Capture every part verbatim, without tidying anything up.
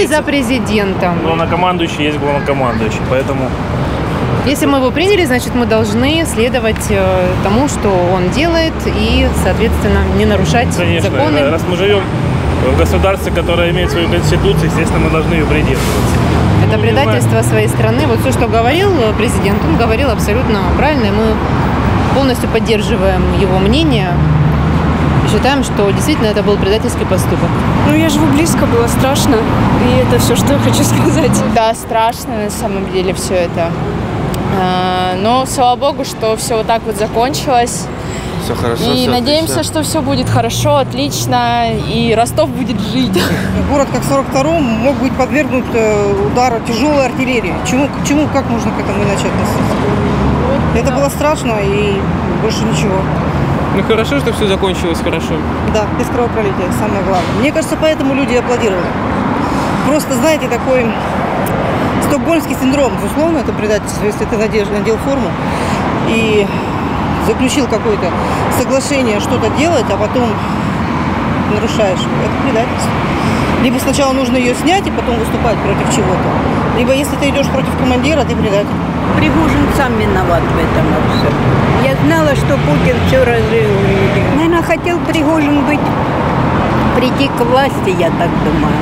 мы за президентом. Главнокомандующий есть главнокомандующий, поэтому... Если мы его приняли, значит, мы должны следовать э, тому, что он делает, и, соответственно, не нарушать Конечно, законы. Раз мы живем в государстве, которое имеет свою конституцию, естественно, мы должны ее придерживаться. Это предательство своей страны. Вот все, что говорил президент, он говорил абсолютно правильно, и мы полностью поддерживаем его мнение. Считаем, что действительно это был предательский поступок. Ну, я живу близко, было страшно. И это все, что я хочу сказать. Да, страшно на самом деле все это. Но, слава богу, что все вот так вот закончилось. Все хорошо. И все надеемся, отлично. что все будет хорошо, отлично, и Ростов будет жить. Город, как в сорок втором, мог быть подвергнут удару тяжелой артиллерии. Чему, к чему, как можно к этому иначе относиться? Это было страшно и больше ничего. Ну хорошо, что все закончилось хорошо. Да, без кровопролития, самое главное. Мне кажется, поэтому люди аплодировали. Просто, знаете, такой стокгольмский синдром, безусловно, это предательство, если ты надел, надел форму и заключил какое-то соглашение что-то делать, а потом нарушаешь. Это предательство. Либо сначала нужно ее снять и потом выступать против чего-то. Либо если ты идешь против командира, ты предатель. Пригожин сам виноват в этом все. Я знала, что Путин все разрулил. Наверное, хотел Пригожин быть, прийти к власти, я так думаю.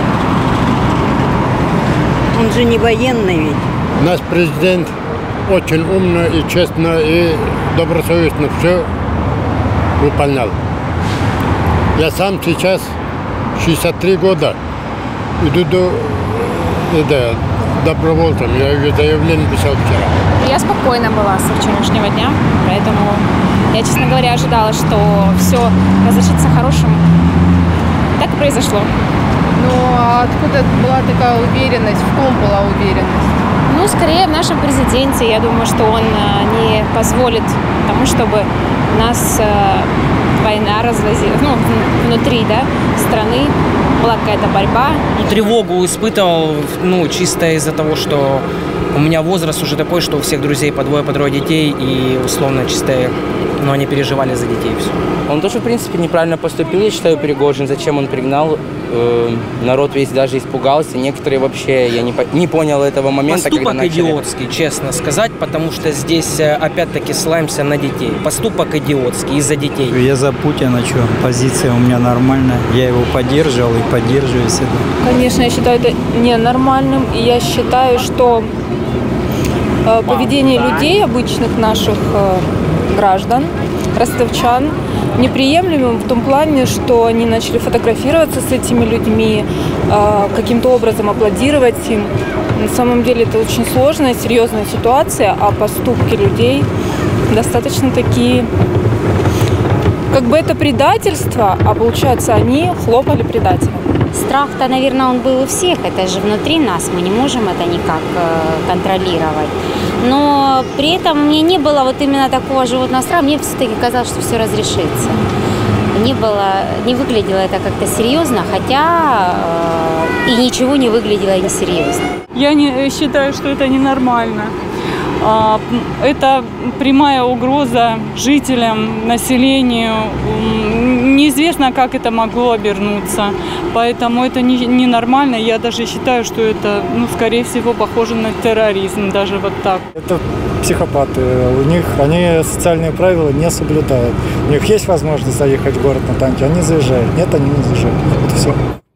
Он же не военный ведь. Наш президент очень умно и честно и добросовестно все выполнял. Я сам сейчас шестьдесят три года иду до, да, добровольцем. Я заявление писал вчера. Я спокойна была со вчерашнего дня, поэтому я, честно говоря, ожидала, что все разрешится хорошим. Так и произошло. Ну, а откуда была такая уверенность? В ком была уверенность? Ну, скорее в нашем президенте. Я думаю, что он не позволит тому, чтобы у нас война разразилась, ну, внутри, да, страны была какая-то борьба. Тревогу испытывал, ну, чисто из-за того, что у меня возраст уже такой, что у всех друзей по двое, по трое детей, и условно чисто, ну, они переживали за детей все. Он тоже, в принципе, неправильно поступил, я считаю, Пригожин. Зачем он пригнал? Народ весь даже испугался. Некоторые вообще, я не, не понял этого момента. Поступок когда начали... идиотский, честно сказать, потому что здесь опять-таки ссылаемся на детей. Поступок идиотский из-за детей. Я за Путина, что позиция у меня нормальная. Я его поддерживал и поддерживаю всегда. Конечно, я считаю это ненормальным. И я считаю, что э, поведение людей, обычных наших э, граждан, ростовчан, неприемлемым в том плане, что они начали фотографироваться с этими людьми, э, каким-то образом аплодировать им. На самом деле это очень сложная, серьезная ситуация, а поступки людей достаточно такие... Как бы это предательство, а получается они хлопали предателям. Страх-то, наверное, он был у всех. Это же внутри нас, мы не можем это никак э, контролировать. Но при этом у меня не было вот именно такого животного страха. Мне все-таки казалось, что все разрешится. Не было, не выглядело это как-то серьезно, хотя э, и ничего не выглядело несерьезно. Я не считаю, что это ненормально. Это прямая угроза жителям, населению. Неизвестно, как это могло обернуться. Поэтому это ненормально. Я даже считаю, что это, ну, скорее всего, похоже на терроризм. Даже вот так. Это психопаты. У них они социальные правила не соблюдают. У них есть возможность заехать в город на танке, они заезжают. Нет, они не заезжают. Вот все.